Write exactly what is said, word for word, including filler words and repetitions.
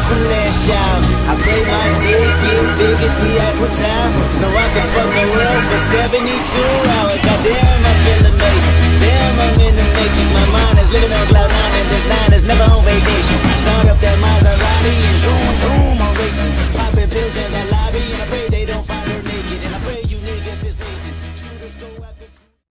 from last y'all. I play my dick, get big as the Eiffel Tower, so I can fuck the world for seventy-two hours.